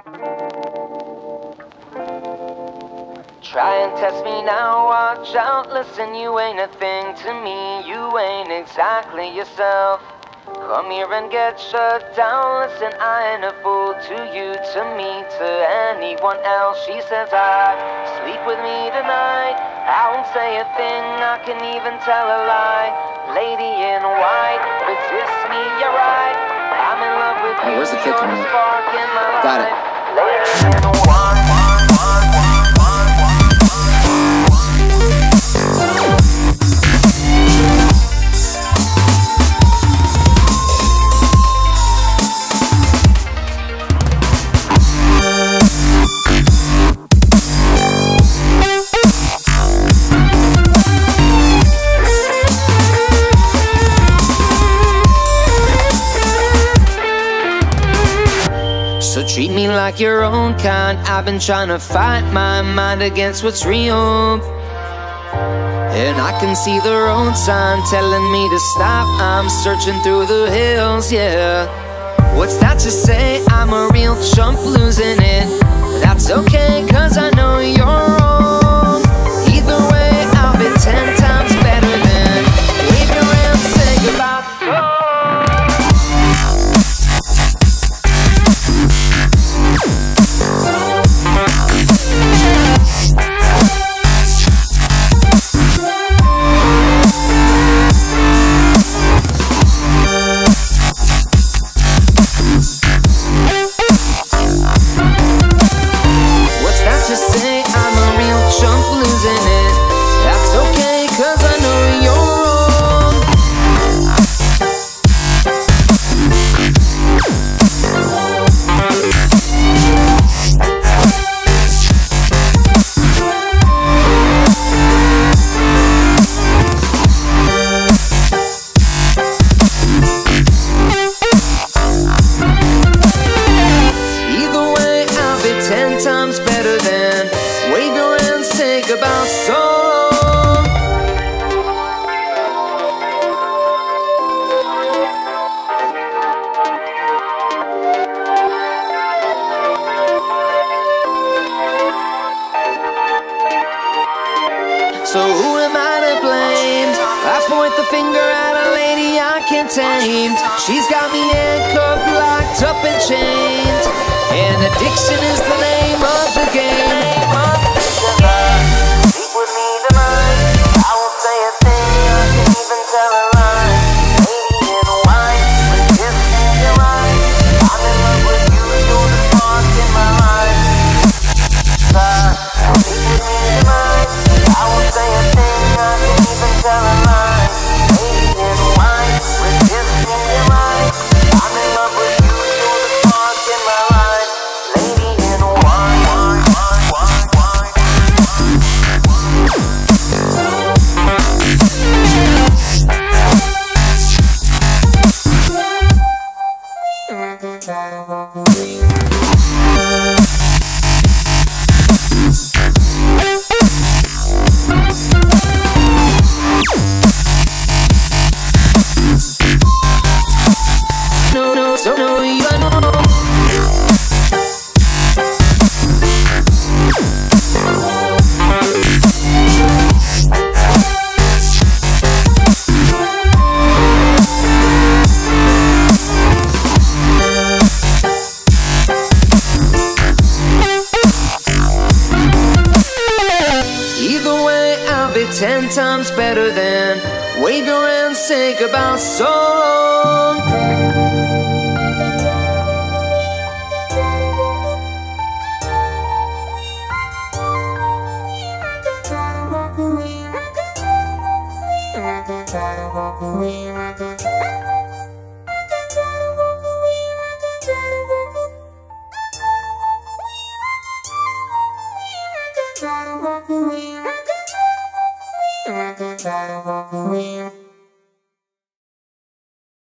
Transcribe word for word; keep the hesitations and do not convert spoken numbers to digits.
Try and test me now, watch out, listen, you ain't a thing to me, you ain't exactly yourself. Come here and get shut down, listen, I ain't a fool to you, to me, to anyone else. She says I sleep with me tonight, I won't say a thing, I can even tell a lie. Lady in white, resist me, you're right, I'm in love with oh, you, where's the you're the spark in my life. Got it. Lady in white. So treat me like your own kind. I've been trying to fight my mind against what's real, and I can see the road sign telling me to stop. I'm searching through the hills, yeah. What's that to say? I'm a real chump losing it. That's okay, cause I know you're wrong. Either way, I'll be ten times better than wave your hand, say goodbye. About so long. So who am I to blame? I point the finger at a lady I can't tame. She's got me handcuffed, locked up and chained, and addiction is the name of the game. Ten times better than wave your hand, say goodbye so long.